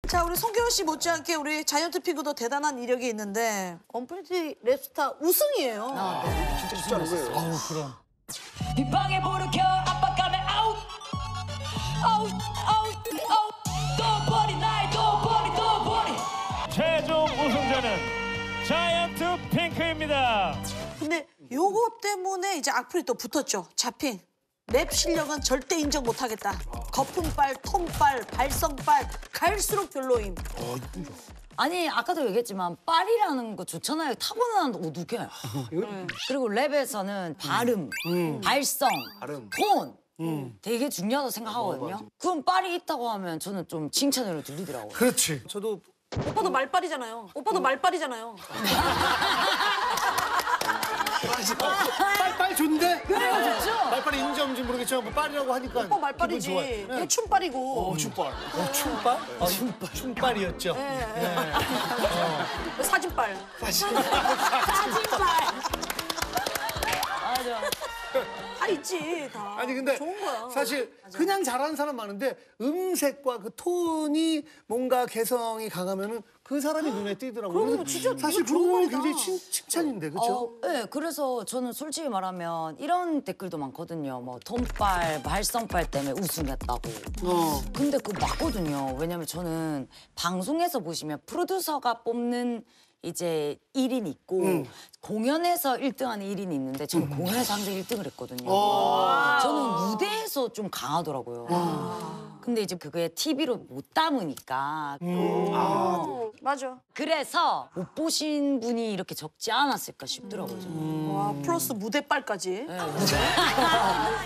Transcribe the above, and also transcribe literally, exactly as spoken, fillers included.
자, 우리 송교호 씨 못지않게 우리 자이언트 피구도 대단한 이력이 있는데 언프리티 랩스타 우승이에요. 아, 네. 진짜 진짜 거예요. 아우 그럼. 네 방에 불을 켜 압박감에 아웃 아웃 아웃 아웃 또 버리 나의 또 버리 또 버리. 최종 우승자는 자이언트 핑크입니다. 근데 요거 때문에 이제 악플이 또 붙었죠. 자핑. 랩 실력은 절대 인정 못하겠다. 거품빨, 톤빨, 발성빨 갈수록 별로임. 아니 아까도 얘기했지만 빨이라는 거 좋잖아요. 타고난 오두개. 그리고 랩에서는 발음, 발성, 톤 되게 중요하다고 생각하거든요. 그럼 빨이 있다고 하면 저는 좀 칭찬으로 들리더라고요. 그렇지. 저도 오빠도 말빨이잖아요. 오빠도 말빨이잖아요. 빨빨 좋은데? 그래요, 좋죠? 빨빨이 인정인지 모르겠지만 뭐 빨이라고 하니까 오빠 말빨이지. 기분 좋아요. 네. 얘 춤빨이고. 어, 춤빨. 어, 춤빨? 아, 춤빨. 춤빨이었죠. 네. 사진빨. 사실. 사진빨. 맞아. 다 있지, 다. 아니 근데 좋은 거야. 사실 그냥 잘하는 사람 많은데 음색과 그 톤이 뭔가 개성이 강하면은 그 사람이 눈에 띄더라고요. 그럼 그래서 진짜 사실 이거 좋은 그건 말이다. 굉장히 칭, 칭찬인데 그렇죠? 어, 네, 그래서 저는 솔직히 말하면 이런 댓글도 많거든요. 뭐 톤빨, 발성빨 때문에 우승했다고. 어. 근데 그거 맞거든요. 왜냐면 저는 방송에서 보시면 프로듀서가 뽑는 이제 일 인 있고 음. 공연에서 일 등하는 일 인이 있는데 저는 공연에서 항상 일 등을 했거든요. 저는 무대에서 좀 강하더라고요. 근데 이제 그게 티비로 못 담으니까 또 맞아. 그래서 못 보신 분이 이렇게 적지 않았을까 싶더라고요. 저는. 와, 플러스 무대빨까지. 네, 무대.